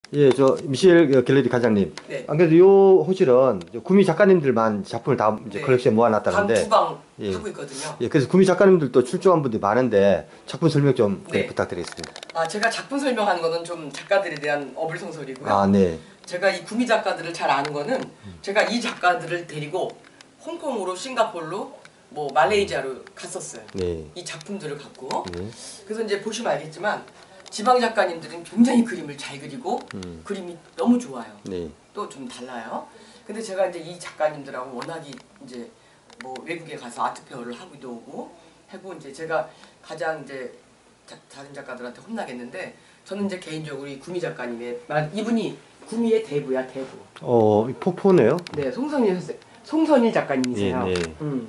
예, 저 미셸 갤러리 관장님. 네. 안 그래도 요 호실은 구미 작가님들만 작품을 다 이제 네. 컬렉션에 모아놨다는데. 방 두 방 예. 하고 있거든요. 예, 그래서 구미 작가님들도 출중한 분들이 많은데 작품 설명 좀 네. 부탁드리겠습니다. 아, 제가 작품 설명하는 거는 좀 작가들에 대한 어불성설이고요. 아, 네. 제가 이 구미 작가들을 잘 아는 거는 제가 이 작가들을 데리고 홍콩으로, 싱가포르로, 뭐 말레이시아로 갔었어요. 네. 이 작품들을 갖고. 네. 그래서 이제 보시면 알겠지만 지방 작가님들은 굉장히 그림을 잘 그리고 그림이 너무 좋아요. 네. 또 좀 달라요. 근데 제가 이제 이 작가님들하고 워낙이 이제 뭐 외국에 가서 아트 페어를 하기도 오고 하고 이제 제가 가장 이제 다른 작가들한테 혼나겠는데 저는 이제 개인적으로 이 구미 작가님의 이분이 구미의 대부야, 대부. 폭포네요. 네, 송선일 작가님이세요. 네, 네.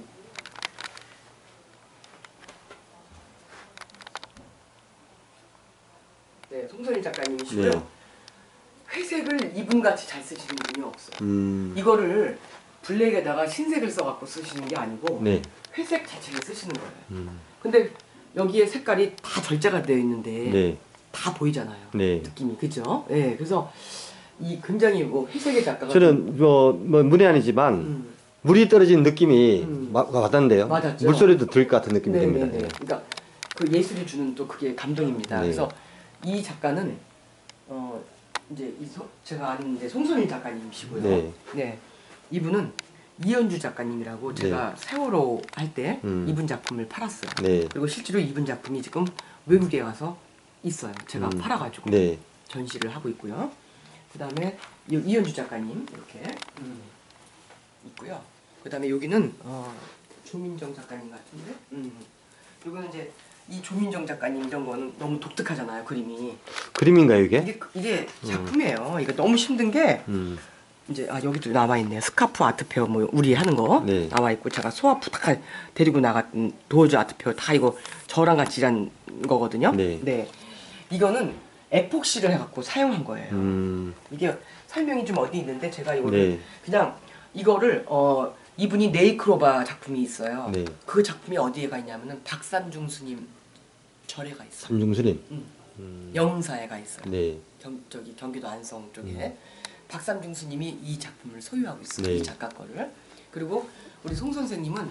네, 송선일 작가님이시고요. 네. 회색을 이분같이 잘 쓰시는 분이 없어요. 이거를 블랙에다가 흰색을 써갖고 쓰시는 게 아니고 네. 회색 자체를 쓰시는 거예요. 근데 여기에 색깔이 다 절제가 되어 있는데 네. 다 보이잖아요. 네. 느낌이, 그죠? 네, 그래서 이 굉장히 뭐 회색의 작가가 저는 뭐 문의 아니지만 물이 떨어진 느낌이 와닿는데요. 맞았죠. 물소리도 들을 것 같은 느낌이 듭니다. 네네네. 그러니까 그 예술이 주는 또 그게 감동입니다. 네. 그래서 이 작가는 이제 제가 아는 이제 송선일 작가님이시고요. 네. 네. 이분은 이현주 작가님이라고 제가 세월호 할 때 이분 작품을 팔았어요. 네. 그리고 실제로 이분 작품이 지금 외국에 가서 있어요. 제가 팔아가지고 네. 전시를 하고 있고요. 그 다음에 이현주 작가님 이렇게 있고요. 그 다음에 여기는 조민정 작가님 같은데 이거는 이제 이 조민정 작가님 이런 거는 너무 독특하잖아요, 그림이. 그림인가요, 이게? 이게 작품이에요. 이거 너무 힘든 게 이제 여기도 나와 있네요. 스카프 아트페어 뭐 우리 하는 거 네. 나와 있고 제가 소아프 다 데리고 나갔던 도어즈 아트페어 다 이거 저랑 같이 일한 거거든요. 네. 이거는 에폭시를 해갖고 사용한 거예요. 이게 설명이 좀 어디 있는데 제가 이거를 그냥 이거를 이분이 네이크로바 작품이 있어요. 네. 그 작품이 어디에가 있냐면은 박삼중 스님 절에가 있어요. 삼중스님. 영사에가 있어요. 네. 저기 경기도 안성 쪽에 박삼중 스님이 이 작품을 소유하고 있어요. 네. 이 작가 거를. 그리고 우리 송 선생님은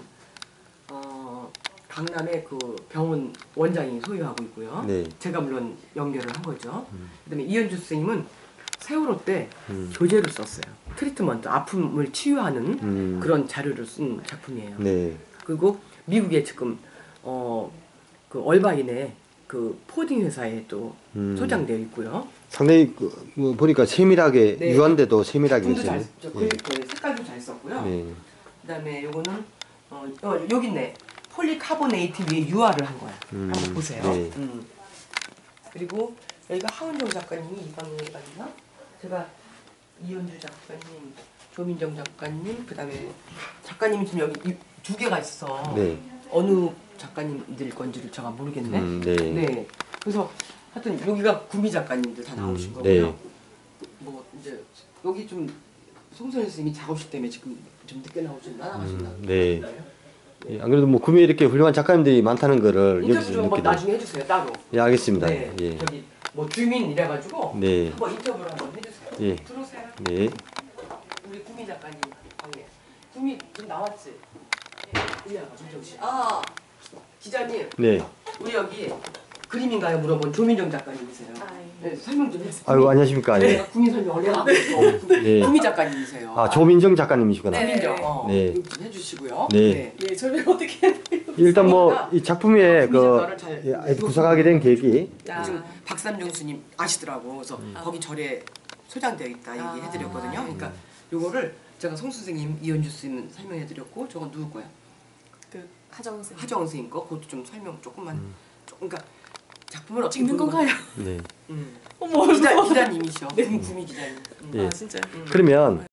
강남의 그 병원 원장이 소유하고 있고요. 네. 제가 물론 연결을 한 거죠. 그다음에 이현주 선생님은 세월호 때 교재를 썼어요. 트리트먼트, 아픔을 치유하는 그런 자료를 쓴 작품이에요. 네. 그리고 미국에 지금 그 얼바인의 그 포딩 회사에 또 소장되어 있고요. 상당히 뭐 보니까 세밀하게 네. 유한데도 세밀하게 작품도 잘, 그렸어요. 색깔도 잘 썼고요. 네. 그다음에 요거는 여기 있네. 폴리카보네이트 위에 유화를 한 거야. 한번 보세요. 네. 그리고 여기가 하은정 작가님이 이 방에 있나? 제가 이현주 작가님, 조민정 작가님, 그다음에 작가님이 지금 여기 두 개가 있어. 네. 어느 작가님들 건지를 제가 모르겠네. 네. 그래서 하여튼 여기가 구미 작가님들 다 나오신 거고요. 네. 뭐 이제 여기 좀 송선일 선생님이 작업실 때문에 지금 좀 늦게 나오셨나 나가셨나. 네. 예, 안 그래도 뭐 구미에 이렇게 훌륭한 작가님들이 많다는 거를 인터뷰 여기서 좀 한번 느끼다. 나중에 해주세요 따로. 예, 알겠습니다. 네. 예. 저기 뭐 주민 이래가지고 네. 한번 인터뷰를 한번 해주세요. 예. 들어오세요. 네. 우리 구미 작가님 방에. 구미 좀 나왔지? 네. 김정 씨. 기자님. 네. 우리 여기 그림인가요? 물어본 조민정 작가님이세요. 네, 설명 좀 해주세요. 아이고, 안녕하십니까. 네, 예. 구미 설명 원래 하고 있어. 네. 구미 작가님이세요. 아, 조민정 작가님이시구나. 조민정. 네. 좀 해주시고요. 네. 예, 설명 어떻게 해요? 일단 뭐 이 작품의 구미 작가를 잘 구성하게 된 계기. 지금 박삼중 스님 아시더라고. 그래서 거기 절에 소장되어 있다 얘기해드렸거든요. 그러니까 요거를 제가 송 선생님, 이현주 스님 설명해드렸고 저건 누구 거야? 그 하정 선생님. 하정 선생님 거. 그것도 좀 설명 조금만. 그러니까 작품을 어떻게 찍는 보는 건가요? 네. 어머, 기자님이셔. 구미 기자님. 예. 아 진짜요? 그러면